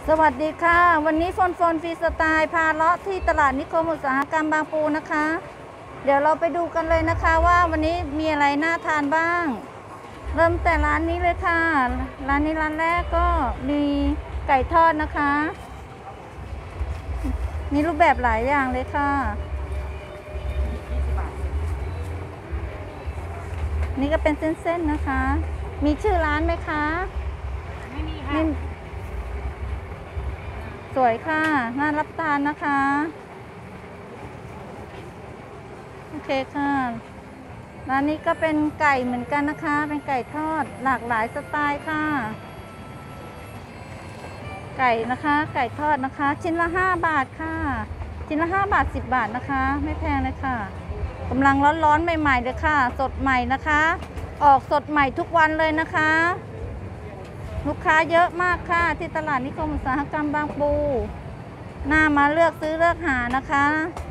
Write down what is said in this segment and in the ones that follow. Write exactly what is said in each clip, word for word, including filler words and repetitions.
สวัสดีค่ะวันนี้โฟนโฟนฟรีสไตล์พาเลาะที่ตลาดนิคมอุตสาหกรรมบางปูนะคะ เดี๋ยวเราไปดูกันเลยนะคะว่าวันนี้มีอะไรน่าทานบ้าง เริ่มแต่ร้านนี้เลยค่ะร้านนี้ร้านแรกก็มีไก่ทอดนะคะมีรูปแบบหลายอย่างเลยค่ะนี่ก็เป็นเส้นๆนะคะ มีชื่อร้านไหมคะไม่มีค่ะสวยค่ะน่ารับทานนะคะโอเคค่ะร้านนี้ก็เป็นไก่เหมือนกันนะคะเป็นไก่ทอดหลากหลายสไตล์ค่ะไก่นะคะไก่ทอดนะคะชิ้นละห้าบาทค่ะชิ้นละห้าบาทสิบบาทนะคะไม่แพงเลยค่ะกำลังร้อนๆใหม่ๆเลยค่ะสดใหม่นะคะออกสดใหม่ทุกวันเลยนะคะลูกค้าเยอะมากค่ะที่ตลาดนิคมอุตสาหกรรมบางปูน่ามาเลือกซื้อเลือกหานะคะ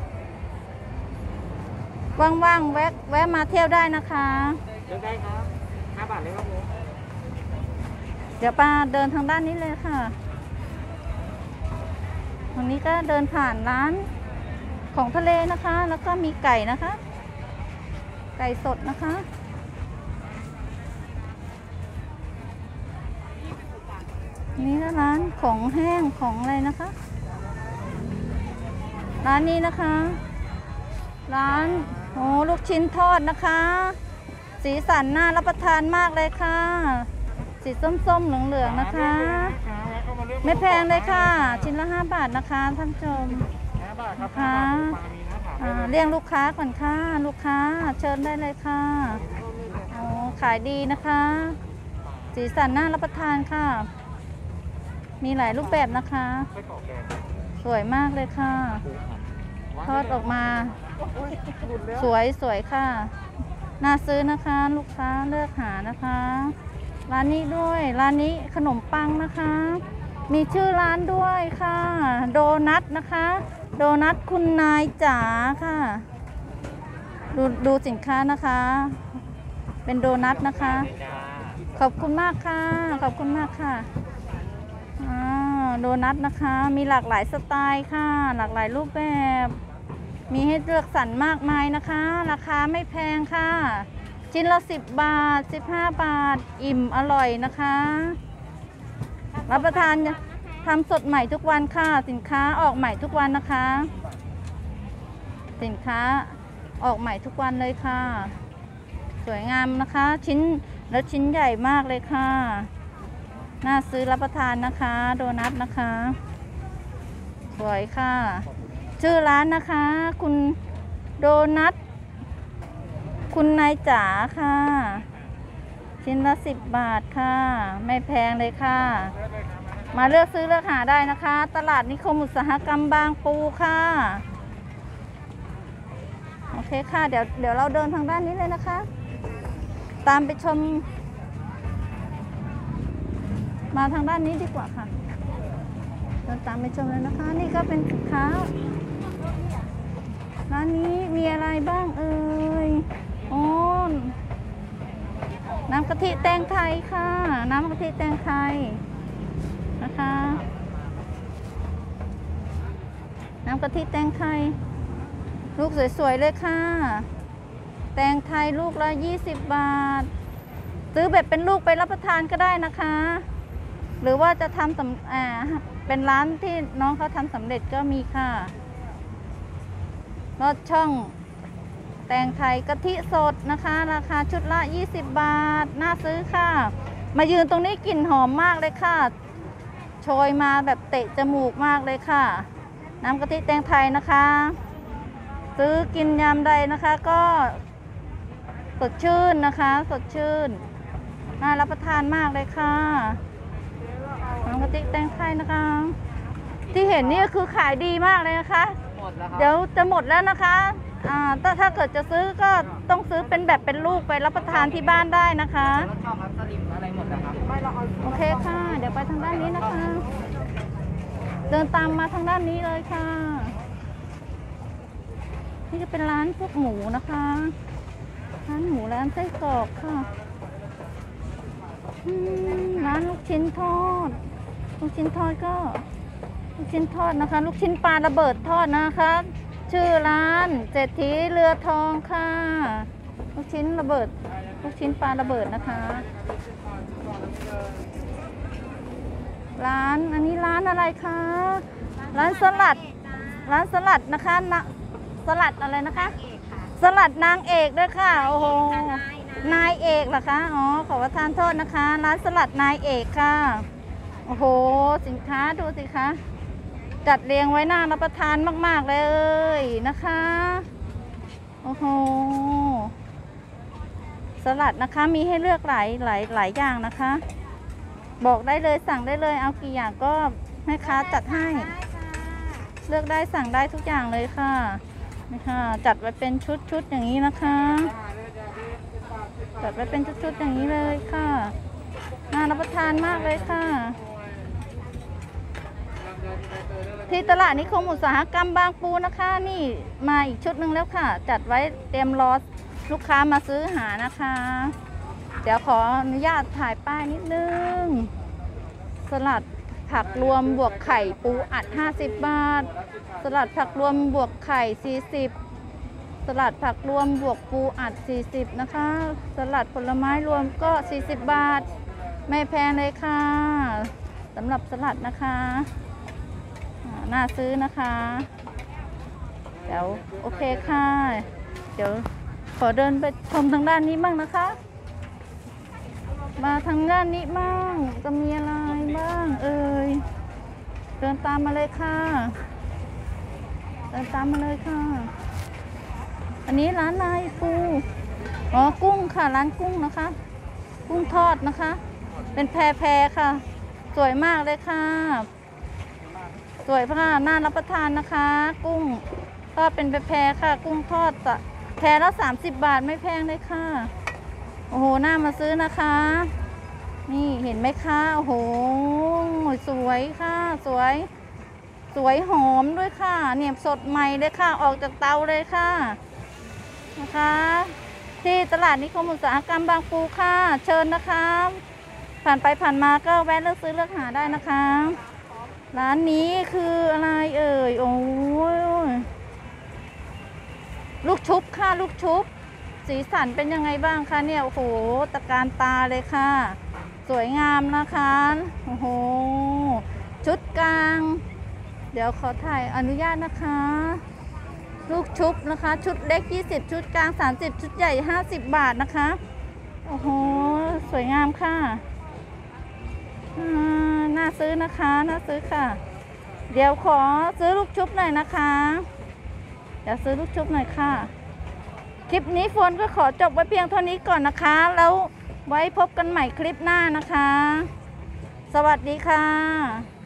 ว่างๆแวะแวะมาเที่ยวได้นะคะเดินได้ครับห้าบาทเลยครับผมเดี๋ยวป้าเดินทางด้านนี้เลยค่ะตรงนี้ก็เดินผ่านร้านของทะเลนะคะแล้วก็มีไก่นะคะไก่สดนะคะนี่ก็ร้านของแห้งของอะไรนะคะร้านนี้นะคะร้านโอ้ลูกชิ้นทอดนะคะสีสันน่ารับประทานมากเลยค่ะสีส้มๆเหลืองๆนะคะไม่แพงเลยค่ะชิ้นละห้าบาทนะคะท่านผู้ชมค่ะเรียกลูกค้าก่อนค่ะลูกค้าเชิญได้เลยค่ะโอ้ขายดีนะคะสีสันน่ารับประทานค่ะมีหลายรูปแบบนะคะสวยมากเลยค่ะทอดออกมาสวยสวยค่ะน่าซื้อนะคะลูกค้าเลือกหานะคะร้านนี้ด้วยร้านนี้ขนมปังนะคะมีชื่อร้านด้วยค่ะโดนัทนะคะโดนัทคุณนายจ๋าค่ะดูดูสินค้านะคะเป็นโดนัทนะคะขอบคุณมากค่ะขอบคุณมากค่ะโดนัทนะคะมีหลากหลายสไตล์ค่ะหลากหลายรูปแบบมีให้เลือกสรรมากมายนะคะราคาไม่แพงค่ะชิ้นละสิบบาทสิบห้าบาทอิ่มอร่อยนะคะรับประทานทำสดใหม่ทุกวันค่ะสินค้าออกใหม่ทุกวันนะคะสินค้าออกใหม่ทุกวันเลยค่ะสวยงามนะคะชิ้นแล้วชิ้นใหญ่มากเลยค่ะน่าซื้อรับประทานนะคะโดนัทนะคะสวยค่ะชื่อร้านนะคะคุณโดนัทคุณนายจ๋าค่ะชิ้นละสิบบาทค่ะไม่แพงเลยค่ะมาเลือกซื้อเลือกหาได้นะคะตลาดนิคมอุตสาหกรรมบางปูค่ะโอเคค่ะเดี๋ยวเดี๋ยวเราเดินทางด้านนี้เลยนะคะตามไปชมมาทางด้านนี้ดีกว่าค่ะเดินตามไปชมเลยนะคะนี่ก็เป็นสินค้าร้านนี้มีอะไรบ้างเอ่ยโอ้น้ำกะทิแตงไทยค่ะน้ำกะทิแตงไทยนะคะน้ำกะทิแตงไทยลูกสวยๆเลยค่ะแตงไทยลูกละยี่สิบบาทซื้อแบบเป็นลูกไปรับประทานก็ได้นะคะหรือว่าจะทำสำอ่าเป็นร้านที่น้องเขาทำสำเร็จก็มีค่ะรสช่องแตงไทยกะทิสดนะคะราคาชุดละยี่สิบบาทน่าซื้อค่ะมายืนตรงนี้กลิ่นหอมมากเลยค่ะโชยมาแบบเตะจมูกมากเลยค่ะน้ำกะทิแตงไทยนะคะซื้อกินยามใดนะคะก็สดชื่นนะคะสดชื่นน่ารับประทานมากเลยค่ะน้ำกะทิแตงไทยนะคะที่เห็นนี่คือขายดีมากเลยนะคะเดี๋ยวจะหมดแล้วนะคะอ่าถ้าถ้าเกิดจะซื้อก็ต้องซื้อเป็นแบบเป็นลูกไปรับประทานที่บ้านได้นะคะโอเคค่ะเดี๋ยวไปทางด้านนี้นะคะเดินตามมาทางด้านนี้เลยค่ะนี่จะเป็นร้านพวกหมูนะคะร้านหมูร้านไส้กรอกค่ะร้านลูกชิ้นทอดกชิ้นทอดก็ลูกชิ้นทอดนะคะ ลูกชิ้นปลาระเบิดทอดนะคะ ชื่อร้านเศรษฐีเรือทองค่ะ ลูกชิ้นระเบิด ลูกชิ้นปลาระเบิดนะคะ ร้านอันนี้ร้านอะไรคะ ร้านสลัด ร้านสลัดนะคะนะสลัดอะไรนะคะ สลัดนางเอกด้วยค่ะ โอ้โห นายเอกเหรอคะ อ๋อ ขอประทานโทษนะคะ ร้านสลัดนายเอกค่ะ โอ้โห สินค้าดูสิคะ จัดเรียงไว้น่ารับประทานมากๆเลยนะคะ โอ้โห สลัดนะคะ มีให้เลือกหลายหลายหลายอย่างนะคะ บอกได้เลยสั่งได้เลย เอากี่อย่างก็แม่ค้าจัดให้ เลือกได้สั่งได้ทุกอย่างเลยค่ะนี่ค่ะ จัดไว้เป็นชุดๆอย่างนี้นะคะ จัดไว้เป็นชุดๆอย่างนี้เลยค่ะ น่ารับประทานมากเลยค่ะ ที่ตลาดนิคมอุตสาหกรรมบางปูนะคะ นี่มาอีกชุดหนึ่งแล้วค่ะ จัดไว้เตรียมรอลูกค้ามาซื้อหานะคะ เดี๋ยวขออนุญาตถ่ายป้ายนิดนึง สลัดผักรวมบวกไข่ปูอัดห้าสิบบาท สลัดผักรวมบวกไข่สี่สิบ สลัดผักรวมบวกปูอัดสี่สิบนะคะ สลัดผลไม้รวมก็สี่สิบบาท ไม่แพงเลยค่ะสำหรับสลัดนะคะน่าซื้อนะคะ เดี๋ยวโอเคค่ะ เดี๋ยวขอเดินไปชมทางด้านนี้บ้างนะคะ มาทางด้านนี้บ้างจะมีอะไรบ้างเอ่ยเดินตามมาเลยค่ะเดินตามมาเลยค่ะ อันนี้ร้านนายปูอ๋อกุ้งค่ะร้านกุ้งนะคะ กุ้งทอดนะคะ เป็นแพรแพรค่ะ สวยมากเลยค่ะสวยค่ะน่ารับประทานนะคะ กุ้งทอดเป็นแพรแพรค่ะ กุ้งทอดแพรละสามสิบบาทไม่แพงเลยค่ะโอ้โหน่ามาซื้อนะคะ นี่เห็นไหมคะโอ้โหสวยค่ะสวยสวยหอมด้วยค่ะเนี่ยสดใหม่เลยค่ะออกจากเตาเลยค่ะนะคะที่ตลาดนิคมอุตสาหกรรมบางปูค่ะเชิญนะคะผ่านไปผ่านมาก็แวะเลือกซื้อเลือกหาได้นะคะร้านนี้คืออะไรเอ่ยโอ้ยลูกชุบค่ะลูกชุบสีสันเป็นยังไงบ้างคะเนี่ยโอ้โหตะการตาเลยค่ะสวยงามนะคะโอ้โหชุดกลางเดี๋ยวขอถ่ายอนุญาตนะคะลูกชุบนะคะชุดเล็กยี่สิบชุดกลางสามสิบชุดใหญ่ห้าสิบบาทนะคะโอ้โหสวยงามค่ะน่าซื้อนะคะน่าซื้อค่ะเดี๋ยวขอซื้อลูกชุบหน่อยนะคะเดี๋ยวซื้อลูกชุบหน่อยค่ะคลิปนี้โฟนก็ขอจบไว้เพียงเท่านี้ก่อนนะคะแล้วไว้พบกันใหม่คลิปหน้านะคะสวัสดีค่ะ